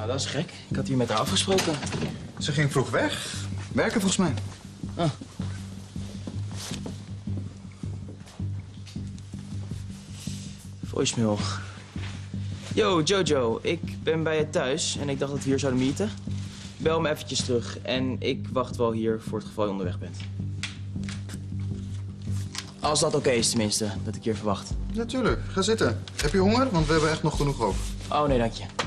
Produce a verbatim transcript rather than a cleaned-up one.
dat is gek. Ik had hier met haar afgesproken. Ze ging vroeg weg. Werken volgens mij. Ah. Voicemail. Yo, Jojo. Ik ben bij je thuis en ik dacht dat we hier zouden meeten. Bel me eventjes terug en ik wacht wel hier voor het geval je onderweg bent. Als dat oké is tenminste, dat ik hier verwacht. Natuurlijk, ga zitten. Heb je honger? Want we hebben echt nog genoeg over. Oh nee, dank je.